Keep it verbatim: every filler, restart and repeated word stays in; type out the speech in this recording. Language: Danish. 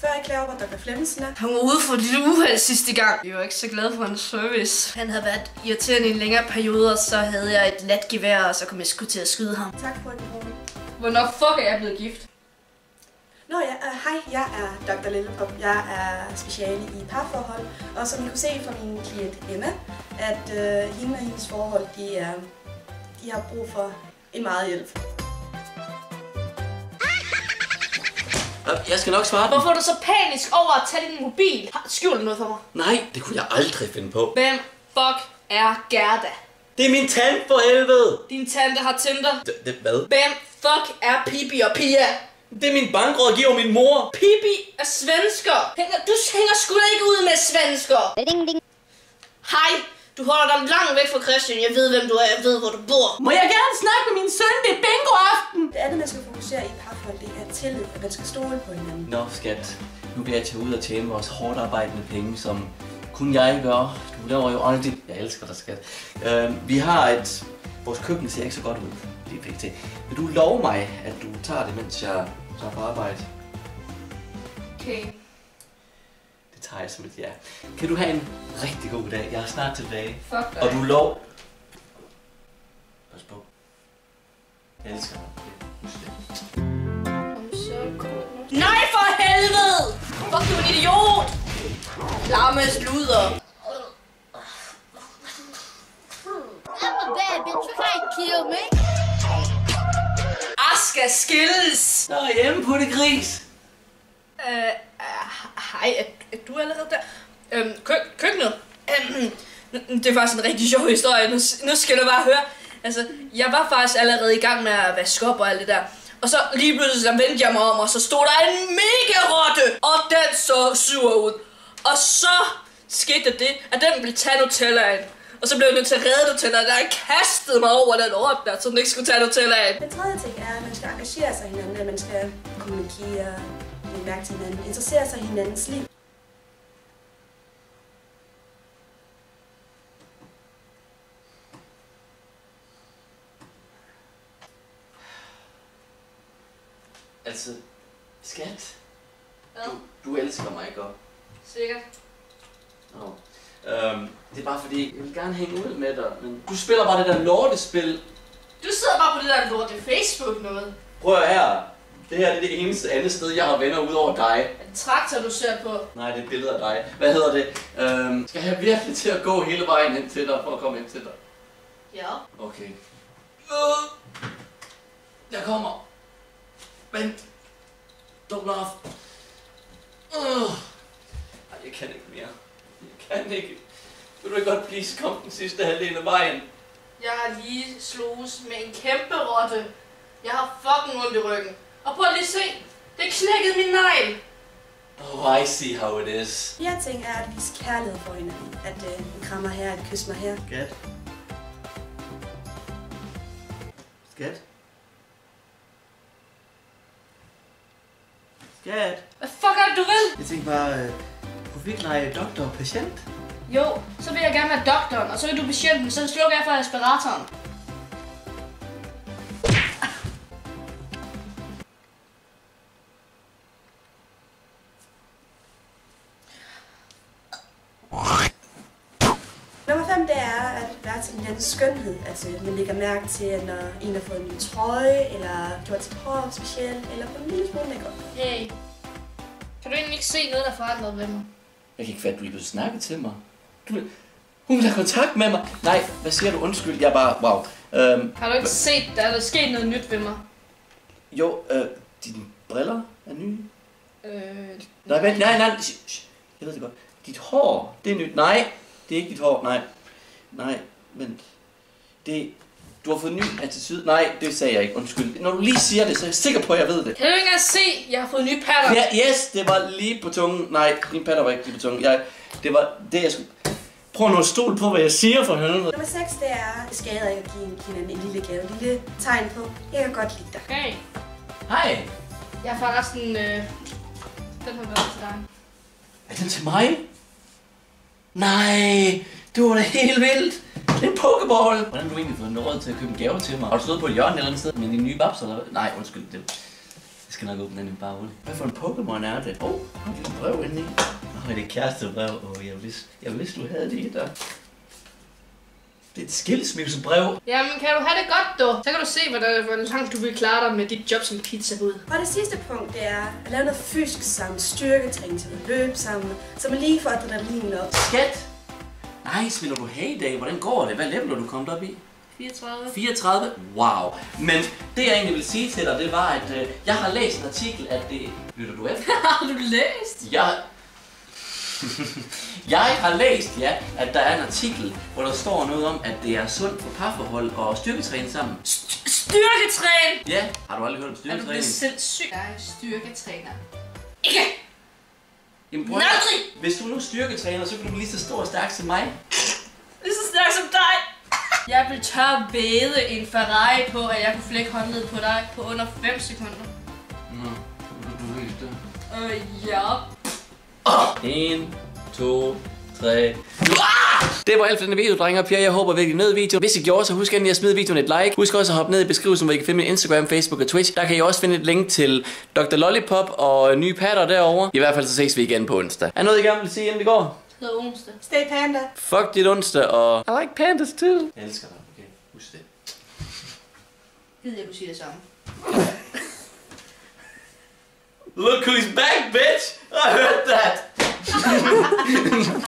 Før jeg klæder over doktor Flemmingsen. Han var ude for et lille uheld sidste gang. Jeg var ikke så glad for hans service. Han havde været irriterende i en længere periode, og så havde jeg et latgevær, og så kom jeg sgu til at skyde ham. Tak for det. Hvornår fuck er jeg blevet gift? Nå ja, uh, hej, jeg er doktor Lillepop. Jeg er speciale i parforhold, og som I kunne se fra min klient Emma, at uh, hende og hendes forhold, de, er, de har brug for en meget hjælp. Jeg skal nok svare den. Hvorfor er du så panisk over at tage din mobil? Skjul noget for mig. Nej, det kunne jeg aldrig finde på. Hvem fuck er Gerda? Det er min tante for helvede. Din tante har Tinder. Det, det hvad? Hvem fuck er Pippi og Pia? Det er min bankrådgiver, min mor. Pippi er svensker. Hænger, du hænger sgu da ikke ud med svensker. Ding, ding. Hej, du holder dig langt væk fra Christian. Jeg ved, hvem du er. Jeg ved, hvor du bor. Må jeg gerne snakke med min søn? Det er bingo-aften. Det andet, man skal fokusere i parforhold, det er tillid, at man skal stole på hinanden. Nå, skat. Nu vil jeg tage ud og tjene vores hårdt arbejdende penge, som kun jeg gør. Du laver jo aldrig... Jeg elsker dig, skat. Uh, vi har et... Vores køkken ser ikke så godt ud. Det er pt. Vil du love mig, at du tager det, mens jeg tager på arbejde? Okay. Det tager jeg som et ja. Kan du have en rigtig god dag? Jeg er snart tilbage. Fuck dig. Og du lov... Pas på. Jeg elsker dig. Husk det. Nej for helvede! Fuck, du er en idiot! Lamme sluder. I'm a bad bitch. You can't kill me. Aska skilles! Nå, hjemme på det gris. Øh, uh, hej, er, er du allerede der? Øhm, kø køkkenet? Øhm, det er faktisk en rigtig sjov historie, nu, nu skal du bare høre. Altså, jeg var faktisk allerede i gang med at vaske op og alt det der. Og så lige pludselig så vendte jeg mig om, og så stod der en mega rotte, og den så sur ud. Og så skete det, at den ville tage Nutellaen. Og så blev jeg nødt til at redde Nutellaen, og jeg kastede mig over den rotte der, så den ikke skulle tage Nutellaen. Den tredje ting er, at man skal engagere sig i hinanden, at man skal kommunikere, mærke til hinanden, interessere sig i hinandens liv. Altså, skat. Ja. Du, du elsker mig, ikke? Sikkert. Nå. Øhm, det er bare fordi, jeg vil gerne hænge ud med dig, men du spiller bare det der lortespil. Du sidder bare på det der lorte Facebook noget. Prøv at her. Det her det er det eneste andet sted, jeg har venner ud over dig. Er det traktor, du ser på? Nej, det er et billede af dig. Hvad hedder det? Øhm, skal jeg virkelig til at gå hele vejen ind til dig, for at komme ind til dig? Ja. Okay. Øh, jeg kommer. Vent. Don't laugh. Øh. Ej, jeg kan ikke mere. Jeg kan ikke. Vil du ikke godt please komme den sidste halvdel af vejen? Jeg har lige slås med en kæmpe rotte. Jeg har fucking ondt i ryggen. Og prøv lige at se. Det knækkede min negl. Oh, I see how it is. Fjerde ting er at vise kærlighed for hinanden. At øh, en krammer her, at kys mig her. Skat. Skat. Skat. Hvad fuck er det, du vil? Jeg tænkte bare, øh, kunne vi ikke lege doktor og patient? Jo, så vil jeg gerne være doktoren, og så vil du patienten, så slukker jeg for aspiratoren. Nummer fem, det er at være til hinandens skønhed. Altså, man lægger mærke til, at når en har fået en ny trøje, eller gjort sit hår specielt, eller på en lille smule makeup. Hey, kan du egentlig ikke se noget, der forandret ved mig? Jeg kan ikke fatte, du lige pludselig snakke til mig. Du vil... Hun vil have kontakt med mig. Nej, hvad siger du? Undskyld, jeg er bare... Wow. Øhm, Har du ikke set, der er der sket noget nyt ved mig? jo, øh, dine briller er nye. Øh... Nej, vent, nej, nej. Shh, shh. Jeg ved det godt. Dit hår, det er nyt. Nej, det er ikke dit hår. Nej. Nej, vent. Det... Du har fået ny attitude. Nej, det sagde jeg ikke. Undskyld. Når du lige siger det, så er jeg sikker på, at jeg ved det. Kan du ikke engang se, jeg har fået nye patter? Ja, yes, det var lige på tungen. Nej, din patter var ikke lige på tungen. Jeg, det var det, jeg skulle... Prøv nu at stole på, hvad jeg siger for helvede. Nummer seks, det er, det skader ikke at give hinanden en lille gave. En lille tegn på, jeg kan godt lide dig. Hey, Hej. jeg har forresten... Øh... Den har været til dig. Er den til mig? Nej, det var da helt vildt. Det er en pokeball. Hvordan har du egentlig fået noget til at købe en gave til mig? Har du stået på et hjørne eller andet sted med dine nye babs eller hvad? Nej, undskyld. Det, det skal skal nok åbne den i bare roligt. Hvad for en Pokémon er det? Åh, oh, har du et brev indeni? Åh, det er kærestebrev. Åh, oh, jeg vidste, jeg vidste, du havde det der. Det er et skilsmissebrev. Jamen, kan du have det godt, dog? Så kan du se, hvor langt du vil klare dig med dit job som pizzabud. Og det sidste punkt, det er at lave noget fysisk sammen, styrketræning til at løbe sammen, så man lige får adrenalinen op. Skat! Nej, spiller du Hay-Day? Hvordan går det? Hvad level er du kommet op i? fireogtredive. fireogtredive? Wow. Men det jeg egentlig vil sige til dig, det var, at øh, jeg har læst en artikel, at det... Lytter du efter? Har du læst? Jeg... jeg har læst, ja, at der er en artikel, hvor der står noget om, at det er sundt for parforhold og styrketræne sammen. St styrketræne! Ja, har du aldrig hørt om Er du styrketræning? blevet sindssyg? Jeg er styrketræner. Ikke! Jamen, prøv, Aldrig! hvis du nu er styrketræner, så kan du blive lige så stor og stærk som mig. Lige så stærk som dig! Jeg vil tør væde en Ferrari på, at jeg kunne flække håndledet på dig på under fem sekunder. Nå, du ved det. Øh, ja. En, to, tre. Ah! Det var alt for denne video, drenge og piger. Jeg håber virkelig, I nød videoen. Hvis I gjorde, så husk endelig at smide videoen et like. Husk også at hoppe ned i beskrivelsen, hvor I kan finde min Instagram, Facebook og Twitch. Der kan I også finde et link til doktor Lollipop og nye patter derovre. I hvert fald så ses vi igen på onsdag. Er noget, I gerne vil sige, inden vi går? Det hedder onsdag. Stay panda. Fuck dit onsdag, og I like pandas too. Jeg elsker dig, okay? Husk det. Gider jeg kunne sige det samme. Look who's back, bitch! I heard that!